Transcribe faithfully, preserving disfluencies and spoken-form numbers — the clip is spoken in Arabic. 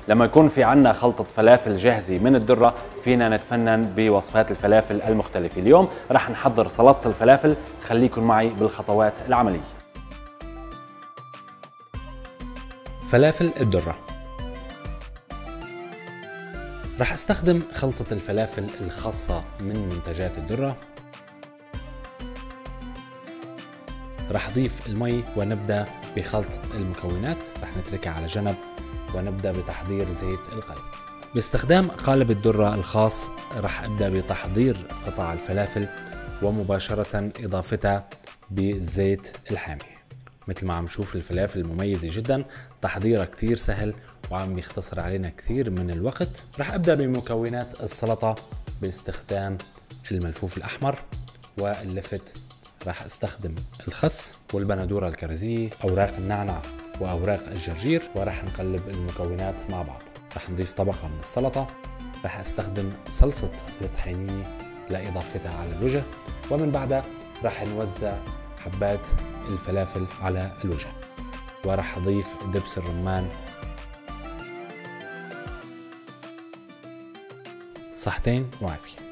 لما يكون في عنا خلطة فلافل جاهزة من الذرة فينا نتفنن بوصفات الفلافل المختلفة. اليوم رح نحضر سلطة الفلافل، خليكن معي بالخطوات العملية. فلافل الذرة. رح استخدم خلطة الفلافل الخاصة من منتجات الذرة. رح اضيف المي ونبدأ بخلط المكونات، رح نتركها على جنب ونبدأ بتحضير زيت القلي. باستخدام قالب الذرة الخاص رح ابدأ بتحضير قطع الفلافل ومباشرة اضافتها بالزيت الحامي. مثل ما عم نشوف الفلافل مميزة جدا، تحضيرها كتير سهل وعم يختصر علينا كثير من الوقت. رح ابدأ بمكونات السلطة باستخدام الملفوف الاحمر واللفت. رح استخدم الخس والبندورة الكرزية، اوراق النعنع واوراق الجرجير، ورح نقلب المكونات مع بعض. رح نضيف طبقة من السلطة. رح استخدم صلصة الطحينية لاضافتها على الوجه، ومن بعدها رح نوزع حبات الفلافل على الوجه، ورح اضيف دبس الرمان. صحتين وعافية.